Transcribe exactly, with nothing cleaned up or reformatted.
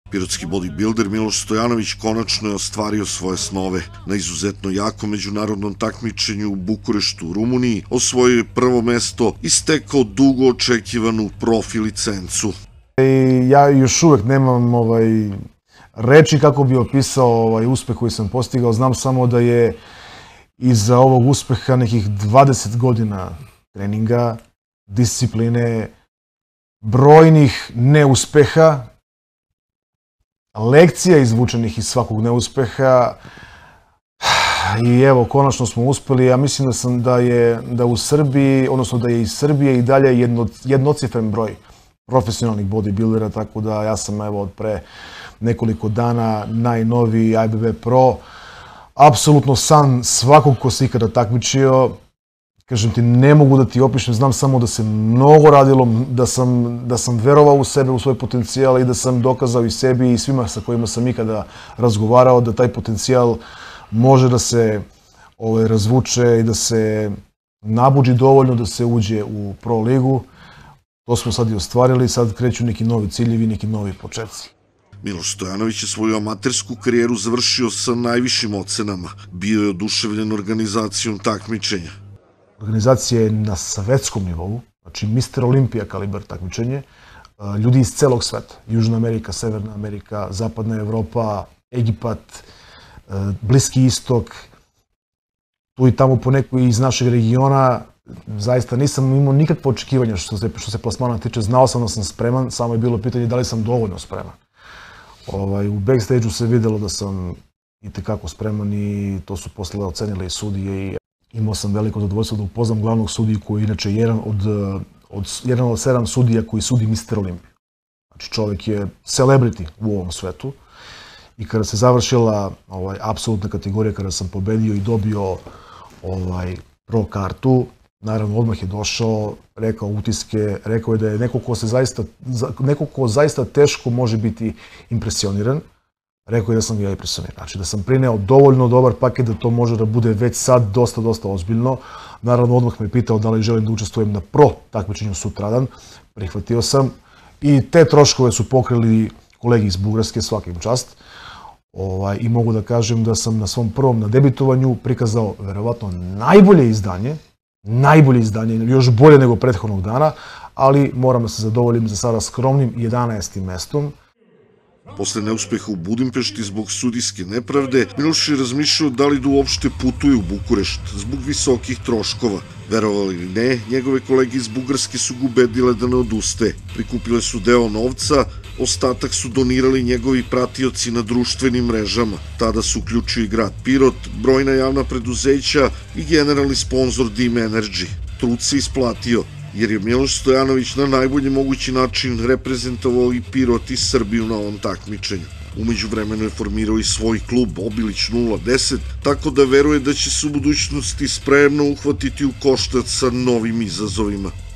Pirotski bodybuilder Miloš Stojanović konačno je ostvario svoje snove. Na izuzetno jakom međunarodnom takmičenju u Bukureštu u Rumuniji osvojio je prvo mesto i stekao dugo očekivanu profi licencu. Ja još uvek nemam ovaj, reči kako bi opisao ovaj, uspeh koji sam postigao. Znam samo da je iza ovog uspeha nekih dvadeset godina treninga, discipline, brojnih neuspeha, lekcija izvučenih iz svakog neuspeha i evo, konačno smo uspeli. Ja mislim da sam da je da u Srbiji, odnosno da je iz Srbije i dalje jedno, jednocifren broj profesionalnih bodybuildera, tako da ja sam evo od pre nekoliko dana najnoviji I B B Pro. Apsolutno san svakog ko se ikada takmičio. Kažem ti, ne mogu da ti opišem, znam samo da se mnogo radilo, da sam, da sam verovao u sebe, u svoj potencijal i da sam dokazao i sebi i svima sa kojima sam ikada razgovarao da taj potencijal može da se ovaj, razvuče i da se nabuđi dovoljno da se uđe u Pro ligu. To smo sad i ostvarili, sad kreću neki novi ciljevi, neki novi početci. Miloš Stojanović je svoju amatersku karijeru završio sa najvišim ocenama. Bio je oduševljen organizacijom takmičenja. Organizacija je na svetskom nivou, znači mister Olimpija kalibar takmičenje, ljudi iz celog sveta, Južna Amerika, Severna Amerika, Zapadna Evropa, Egipat, Bliski istok, tu i tamo poneko iz našeg regiona. Zaista nisam imao nikakve očekivanja što se, što se plasmana tiče, znao sam da sam spreman, samo je bilo pitanje da li sam dovoljno spreman. Ovaj, u backstage-u se videlo da sam itekako spreman i to su posle ocenile i sudije i imao sam veliko zadovoljstvo da upoznam glavnog sudiju koji je inače jedan od, od, jedan od sedam sudija koji sudi mister Olimpiju. Znači čovjek je celebrity u ovom svetu i kada se završila ovaj, apsolutna kategorija, kada sam pobedio i dobio ovaj, pro kartu, naravno odmah je došao, rekao utiske, rekao je da je neko ko, se zaista, neko ko zaista teško može biti impresioniran. Rekao je da sam ga ja impresioniran. Znači da sam prineo dovoljno dobar paket da to može da bude već sad dosta, dosta ozbiljno. Naravno, odmah me pitao da li želim da učestvujem na pro takmičenju sutradan. Prihvatio sam i te troškove su pokrili kolegi iz Bugarske, svakim čast. Ovaj, I mogu da kažem da sam na svom prvom na debitovanju prikazao verovatno najbolje izdanje, najbolje izdanje, još bolje nego prethodnog dana, ali moram da se zadovoljim za sada skromnim jedanaestim mestom. Posle neuspeha u Budimpešti zbog sudijske nepravde, Miloš je razmišljao da li da uopšte putuje u Bukurešt zbog visokih troškova. Verovali ili ne, njegove kolege iz Bugarske su ga ubedile da ne odustaje. Prikupile su deo novca, ostatak su donirali njegovi pratioci na društvenim mrežama. Tada su uključio i grad Pirot, brojna javna preduzeća i generalni sponsor Dim Energy. Trud se isplatio, jer je Miloš Stojanović na najbolji mogući način reprezentovao i Pirot i Srbiju na ovom takmičenju. U međuvremenu je formirao i svoj klub Obilić nula deset, tako da veruje da će se u budućnosti spremno uhvatiti u koštac sa novim izazovima.